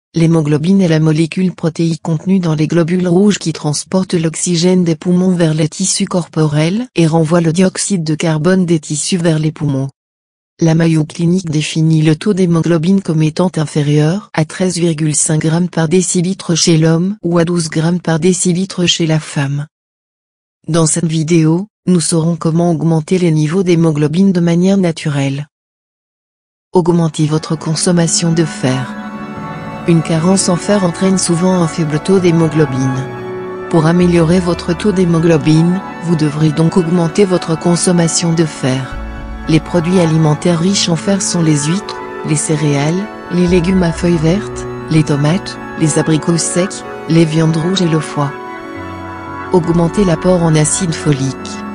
L'hémoglobine est la molécule protéique contenue dans les globules rouges qui transporte l'oxygène des poumons vers les tissus corporels et renvoie le dioxyde de carbone des tissus vers les poumons. La Mayo Clinic définit le taux d'hémoglobine comme étant inférieur à 13,5 g par décilitre chez l'homme ou à 12 g par décilitre chez la femme. Dans cette vidéo, nous saurons comment augmenter les niveaux d'hémoglobine de manière naturelle. Augmentez votre consommation de fer. Une carence en fer entraîne souvent un faible taux d'hémoglobine. Pour améliorer votre taux d'hémoglobine, vous devrez donc augmenter votre consommation de fer. Les produits alimentaires riches en fer sont les huîtres, les céréales, les légumes à feuilles vertes, les tomates, les abricots secs, les viandes rouges et le foie. Augmenter l'apport en acide folique.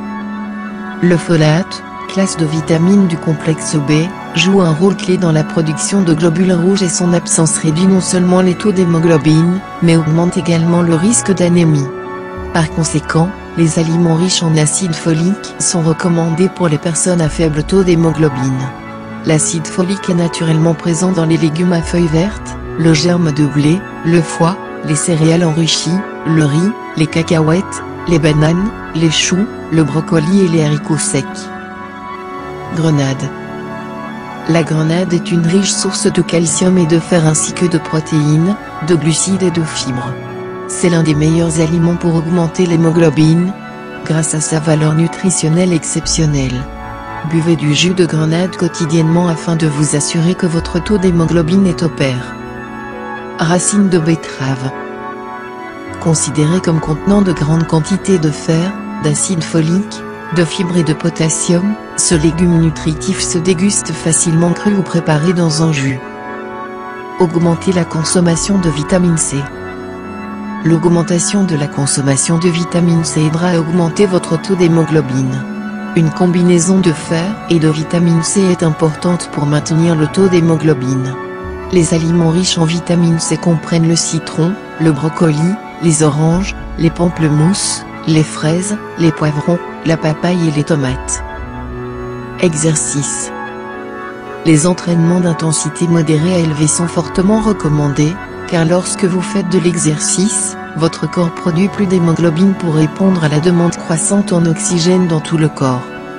Le folate, classe de vitamine du complexe B, joue un rôle clé dans la production de globules rouges et son absence réduit non seulement les taux d'hémoglobine, mais augmente également le risque d'anémie. Par conséquent, les aliments riches en acide folique sont recommandés pour les personnes à faible taux d'hémoglobine. L'acide folique est naturellement présent dans les légumes à feuilles vertes, le germe de blé, le foie, les céréales enrichies, le riz, les cacahuètes, les bananes, les choux, le brocoli et les haricots secs. Grenade. La grenade est une riche source de calcium et de fer ainsi que de protéines, de glucides et de fibres. C'est l'un des meilleurs aliments pour augmenter l'hémoglobine, grâce à sa valeur nutritionnelle exceptionnelle. Buvez du jus de grenade quotidiennement afin de vous assurer que votre taux d'hémoglobine est au pair. Racines de betterave. Considéré comme contenant de grandes quantités de fer, d'acide folique, de fibres et de potassium, ce légume nutritif se déguste facilement cru ou préparé dans un jus. Augmenter la consommation de vitamine C. L'augmentation de la consommation de vitamine C aidera à augmenter votre taux d'hémoglobine. Une combinaison de fer et de vitamine C est importante pour maintenir le taux d'hémoglobine. Les aliments riches en vitamine C comprennent le citron, le brocoli, les oranges, les pamplemousses, les fraises, les poivrons, la papaye et les tomates. Exercice. Les entraînements d'intensité modérée à élevée sont fortement recommandés, car lorsque vous faites de l'exercice, votre corps produit plus d'hémoglobine pour répondre à la demande croissante en oxygène dans tout le corps.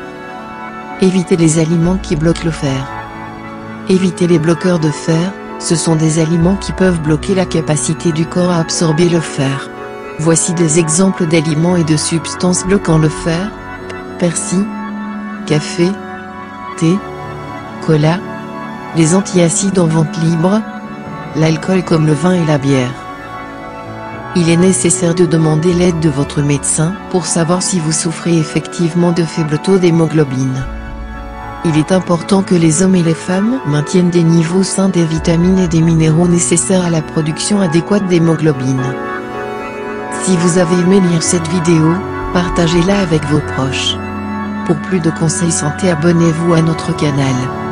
Évitez les aliments qui bloquent le fer. Évitez les bloqueurs de fer, ce sont des aliments qui peuvent bloquer la capacité du corps à absorber le fer. Voici des exemples d'aliments et de substances bloquant le fer: persil, café, thé, cola, les antiacides en vente libre, l'alcool comme le vin et la bière. Il est nécessaire de demander l'aide de votre médecin pour savoir si vous souffrez effectivement de faibles taux d'hémoglobine. Il est important que les hommes et les femmes maintiennent des niveaux sains des vitamines et des minéraux nécessaires à la production adéquate d'hémoglobine. Si vous avez aimé lire cette vidéo, partagez-la avec vos proches. Pour plus de conseils santé, abonnez-vous à notre canal.